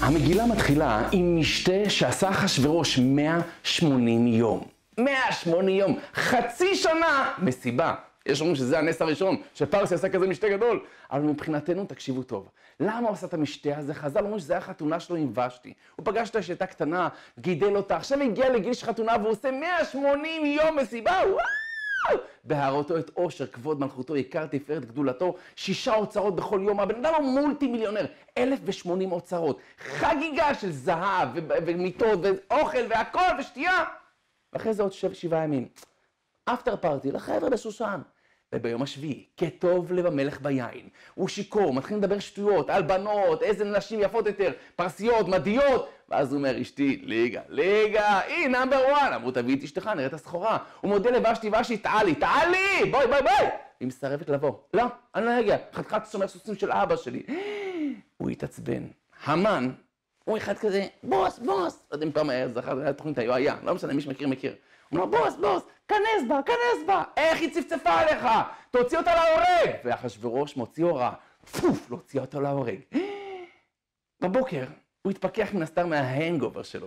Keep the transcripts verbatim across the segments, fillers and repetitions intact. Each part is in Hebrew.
המגילה מתחילה עם משתה שעשה אחשוורוש מאה ושמונים יום. מאה ושמונים יום, חצי שנה מסיבה. יש אומרים שזה הנס הראשון, שפרסי עשה כזה משתה גדול. אבל מבחינתנו, תקשיבו טוב. למה הוא עשה את המשתה הזה? חז"ל אומרים שזה היה חתונה שלו עם ושתי. הוא פגש אותה שהייתה קטנה, גידל אותה, עכשיו הגיע לגיל של חתונה והוא עושה מאה ושמונים יום מסיבה, וואו! בהראותו את עושר, כבוד מלכותו, יקר תפארת גדולתו, שישה אוצרות בכל יום. הבן אדם הוא מולטי מיליונר, אלף ושמונים אוצרות, חגיגה של זהב ומיטות ואוכל והכל ושתייה. ואחרי זה עוד שבע, שבעה ימים. אפטר פארטי לחבר'ה בשושן. וביום השביעי, כטוב לב המלך ביין, הוא שיקור, מתחיל לדבר שטויות על בנות, איזה נשים יפות יותר, פרסיות, מדיות, ואז הוא אומר, אשתי, ליגה, ליגה, היא נאמבר וואן, אמרו תביא את אשתך, נראה את הסחורה. הוא מודה לבשתי, ושתי, תעלי, תעלי, בואי, בואי, בואי. היא מסרבת לבוא. לא, אני לא אגיע, חתיכת שומר סוסים של אבא שלי. הוא התעצבן. המן, הוא אחד כזה, בוס, בוס, לא יודע אם פעם היה זכר, היה תוכנית היוהיה, לא משנה, מי שמכיר, מכיר. הוא אומר, בוס, בוס, כנס בה, כנס בה, איך היא צפצפה עליך? תוציא אותה להורג! ואחשוורוש מוציא הוראה, פוף, להוציא אותה להורג. בבוקר, הוא התפכח מן הסתם מההנגובר שלו.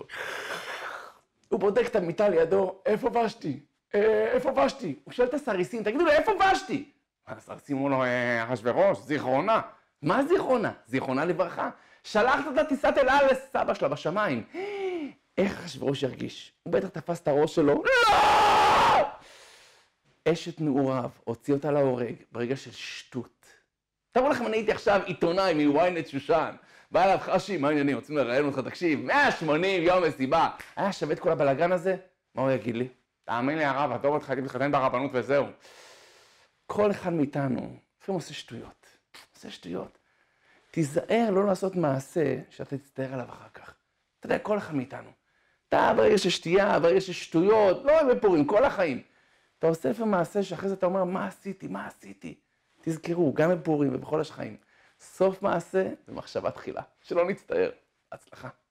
הוא בודק את המיטה לידו, איפה ושתי? איפה ושתי? הוא שואל את הסריסים, תגידו לו, איפה ושתי? הסריסים אמרו לו, אחשוורוש, זיכרונה. מה זיכרונה? זיכרונה לברכה. שלחת אותה טיסת אל על לסבא שלה בשמיים. איך אחשוורוש ירגיש? הוא בטח תפס את הראש שלו. לא! אשת נעוריו, הוציא אותה להורג, ברגע של שטות. תראו לכם, אני הייתי עכשיו עיתונאי מוויינט שושן. בא אליו חשי, מה העניינים? רוצים לראיין אותך, תקשיב, מאה ושמונים יום מסיבה. היה שווה את כל הבלגן הזה? מה הוא יגיד לי? תאמין לי הרב, עזוב אותך, הייתי מתחתן ברבנות וזהו. כל אחד מאיתנו, לפעמים עושה שטויות. עושה שטויות. תיזהר לא לעשות מעשה שאתה תצטער עליו אחר כך. אתה יודע, כל אחד מאיתנו. אתה ברגע של שתייה, ברגע של שטויות, לא רק בפורים, כל החיים. אתה עושה לפעמים מעשה שאחרי זה אתה אומר, מה עשיתי, מה עשיתי? תזכרו, גם בפורים ובכל השחיים. סוף מעשה ומחשבה תחילה. שלא נצטער. הצלחה.